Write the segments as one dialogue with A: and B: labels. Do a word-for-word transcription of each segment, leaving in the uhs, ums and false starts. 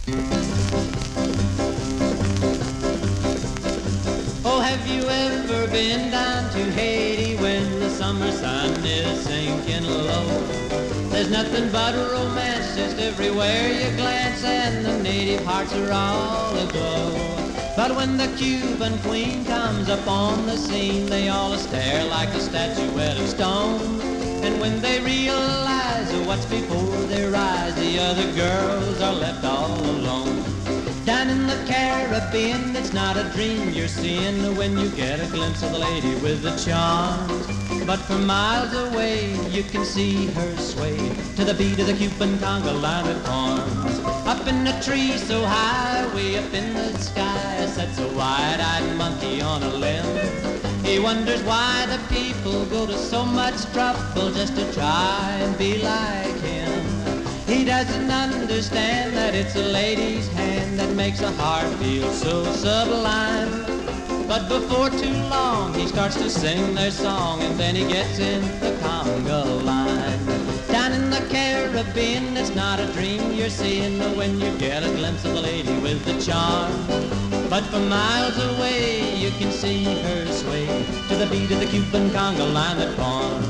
A: Oh, have you ever been down to Haiti when the summer sun is sinking low? There's nothing but romance just everywhere you glance, and the native hearts are all aglow. But when the Cuban queen comes up on the scene, they all stare like a statuette of stone. And when they realize what's before their eyes, the other girls are left all alone. Down in the Caribbean, it's not a dream you're seeing when you get a glimpse of the lady with the charms. But from miles away, you can see her sway to the beat of the Cuban conga line that forms. Up in a tree so high, way up in the sky, sits a wide-eyed monkey on a limb. He wonders why the people go to so much trouble just to try and be like him. He doesn't understand that it's a lady's hand that makes a heart feel so sublime. But before too long he starts to sing their song, and then he gets in the conga line. Down in the Caribbean, it's not a dream you're seeing when you get a glimpse of the lady with the charm. But from miles away you can see her sway to the beat of the Cuban conga line that forms.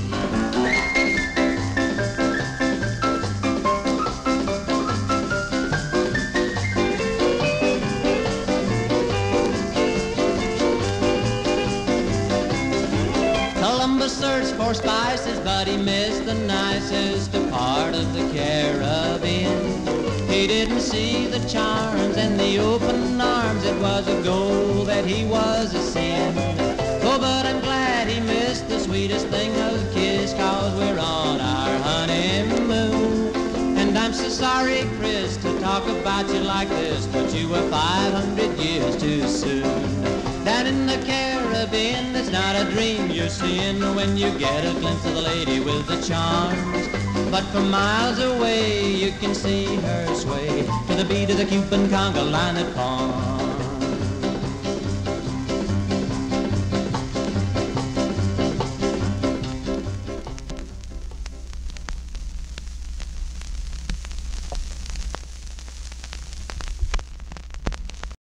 A: Columbus searched for spices, but he missed the nicest part of the Caribbean. He didn't see the charms and the open arms. It was a goal that he was a sin. Oh, but I'm glad he missed the sweetest thing of a kiss, 'cause we're on our honeymoon. And I'm so sorry, Chris, to talk about you like this, but you were five hundred years too soon. Down in the Caribbean, it's not a dream you're seeing when you get a glimpse of the lady with the charms. But from miles away you can see her sway to the beat of the Cuban conga line that forms.